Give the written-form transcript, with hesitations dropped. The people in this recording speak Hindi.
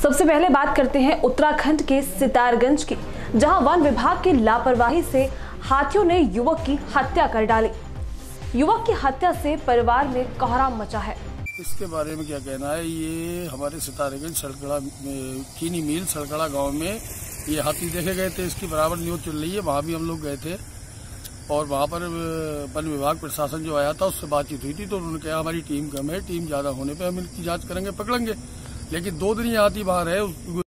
सबसे पहले बात करते हैं उत्तराखंड के सितारगंज की, जहां वन विभाग की लापरवाही से हाथियों ने युवक की हत्या कर डाली। युवक की हत्या से परिवार में कोहराम मचा है। इसके बारे में क्या कहना है? ये हमारे सितारगंज सड़कड़ा चीनी मिल सड़कड़ा गांव में ये हाथी देखे गए थे। इसकी बराबर न्यूज चल रही है, वहां भी हम लोग गए थे और वहां पर वन विभाग प्रशासन जो आया था उससे बातचीत हुई थी, तो उन्होंने कहा हमारी टीम कम है, टीम ज्यादा होने पे हम इनकी जांच करेंगे, पकड़ेंगे। लेकिन 2 दिन ये हाथी बाहर है।